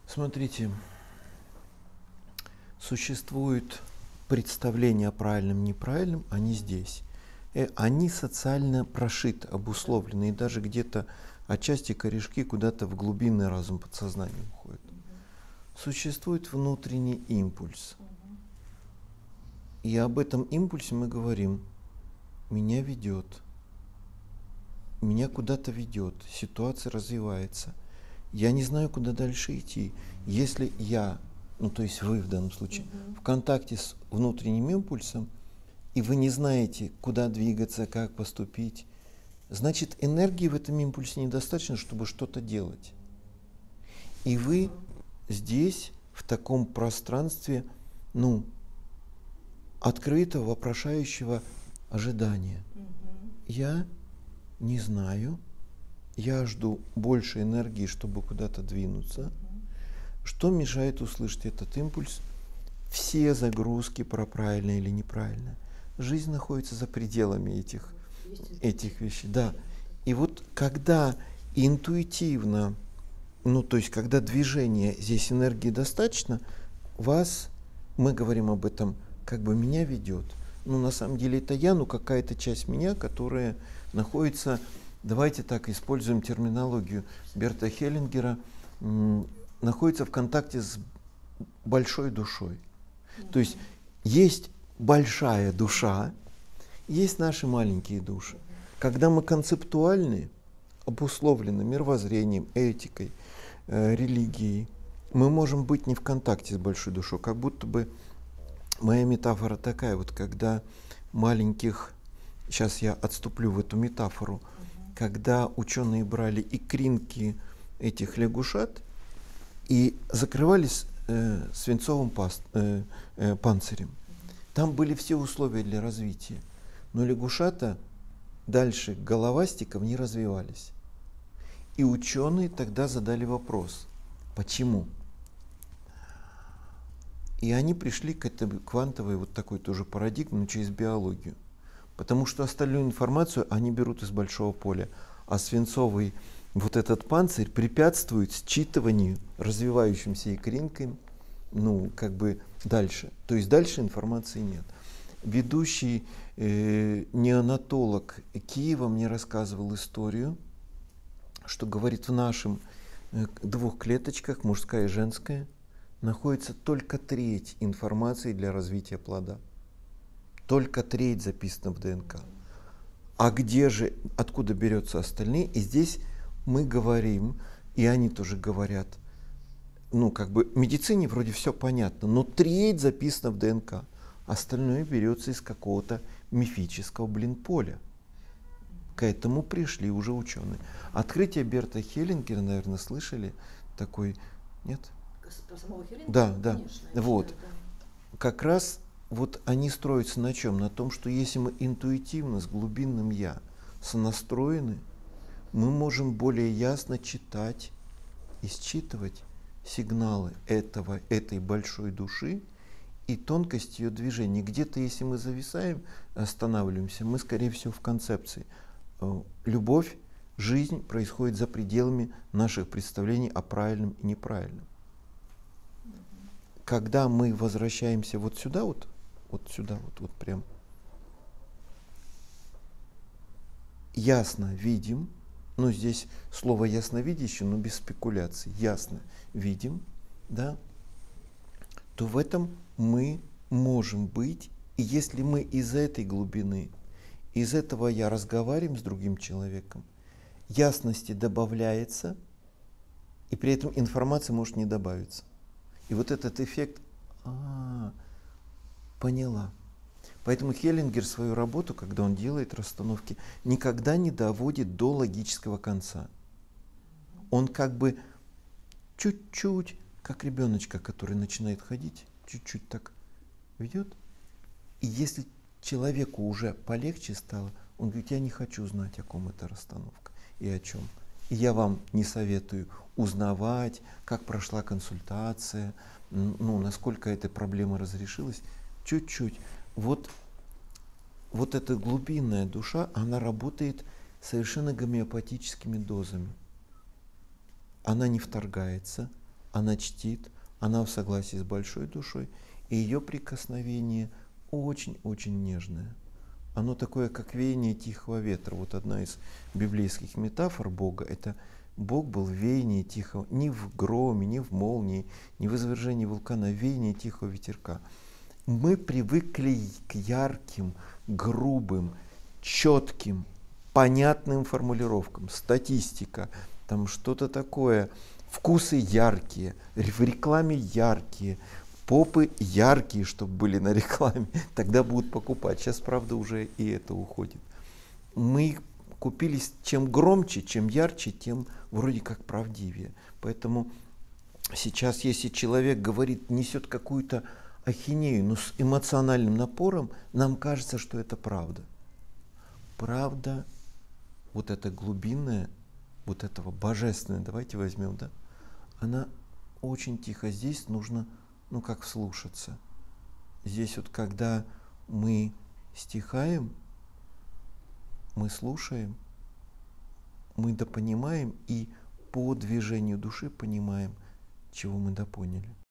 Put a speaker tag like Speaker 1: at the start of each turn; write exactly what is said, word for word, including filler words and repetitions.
Speaker 1: Смотрите, существует представления о правильном и неправильном, они здесь. Э, Они социально прошиты, обусловлены, и даже где-то отчасти корешки куда-то в глубинный разум подсознания уходят. Существует внутренний импульс. И об этом импульсе мы говорим. Меня ведет. Меня куда-то ведет. Ситуация развивается. Я не знаю, куда дальше идти. Если я, ну то есть вы в данном случае,
Speaker 2: Мгм.
Speaker 1: в контакте с внутренним импульсом, и вы не знаете, куда двигаться, как поступить, значит, энергии в этом импульсе недостаточно, чтобы что-то делать. И вы здесь, в таком пространстве, ну, открытого, вопрошающего ожидания.
Speaker 2: Мгм.
Speaker 1: Я не знаю, я жду больше энергии, чтобы куда-то двинуться.
Speaker 2: Мгм.
Speaker 1: Что мешает услышать этот импульс? Все загрузки про правильно или неправильно. Жизнь находится за пределами этих,
Speaker 2: Есть
Speaker 1: этих вещей. Да. И вот когда интуитивно, ну то есть когда движение, здесь энергии достаточно, вас, мы говорим об этом, как бы меня ведет. Ну на самом деле это я, ну какая-то часть меня, которая находится, давайте так используем терминологию Берта Хеллингера, м, находится в контакте с большой душой. То есть есть большая душа, есть наши маленькие души. Когда мы концептуальны, обусловлены мировоззрением, этикой, э, религией, мы можем быть не в контакте с большой душой. Как будто бы моя метафора такая, вот когда маленьких, сейчас я отступлю в эту метафору, когда ученые брали икринки этих лягушат и закрывались э, свинцовым паст, э, э, панцирем. Там были все условия для развития, но лягушата дальше головастиков не развивались. И ученые тогда задали вопрос, почему? И они пришли к этой квантовой вот такой тоже парадигме, но через биологию. Потому что остальную информацию они берут из большого поля, а свинцовый вот этот панцирь препятствует считыванию развивающимся икринкам, ну, как бы дальше. То есть дальше информации нет. Ведущий э, неонатолог Киева мне рассказывал историю, что говорит, в нашем э, двух клеточках, мужская и женская, находится только треть информации для развития плода. Только треть записана в ДНК. А где же, откуда берется остальные? И здесь мы говорим, и они тоже говорят, ну, как бы, в медицине вроде все понятно, но треть записана в ДНК. Остальное берется из какого-то мифического, блин, поля. К этому пришли уже ученые. Открытие Берта Хеллингера, наверное, слышали такой, нет?
Speaker 2: Про самого Хеллингера?
Speaker 1: Да, да.
Speaker 2: Конечно,
Speaker 1: Вот.
Speaker 2: да, да.
Speaker 1: Как раз вот они строятся на чем? На том, что если мы интуитивно с глубинным «я» сонастроены, мы можем более ясно читать и считывать сигналы этого, этой большой души и тонкость ее движения. Где-то, если мы зависаем, останавливаемся, мы, скорее всего, в концепции. Любовь, жизнь происходит за пределами наших представлений о правильном и неправильном. Когда мы возвращаемся вот сюда, вот, вот сюда, вот, вот прям, ясно видим, ну здесь слово ясновидящий, но без спекуляций, ясно видим, да, то в этом мы можем быть, и если мы из этой глубины, из этого я разговариваем с другим человеком, ясности добавляется, и при этом информация может не добавиться. И вот этот эффект, а, поняла. Поэтому Хеллингер свою работу, когда он делает расстановки, никогда не доводит до логического конца. Он как бы чуть-чуть, как ребеночка, который начинает ходить, чуть-чуть так ведет. И если человеку уже полегче стало, он говорит, я не хочу знать, о ком эта расстановка и о чем. И я вам не советую узнавать, как прошла консультация, ну, насколько эта проблема разрешилась. Чуть-чуть. Вот, вот эта глубинная душа, она работает совершенно гомеопатическими дозами. Она не вторгается, она чтит, она в согласии с большой душой, и ее прикосновение очень-очень нежное. Оно такое, как веяние тихого ветра. Вот одна из библейских метафор Бога — это Бог был веяние тихого, не в громе, не в молнии, не в извержении вулкана, а веяние тихого ветерка. Мы привыкли к ярким, грубым, четким, понятным формулировкам. Статистика, там что-то такое, вкусы яркие, в рекламе яркие, попы яркие, чтобы были на рекламе, тогда будут покупать. Сейчас, правда, уже и это уходит. Мы купились, чем громче, чем ярче, тем вроде как правдивее. Поэтому сейчас, если человек говорит, несет какую-то ахинею, но с эмоциональным напором, нам кажется, что это правда. Правда, вот эта глубинная, вот этого божественная, давайте возьмем, да, она очень тихо. Здесь нужно, ну, как вслушаться. Здесь вот, когда мы стихаем, мы слушаем, мы допонимаем и по движению души понимаем, чего мы допоняли.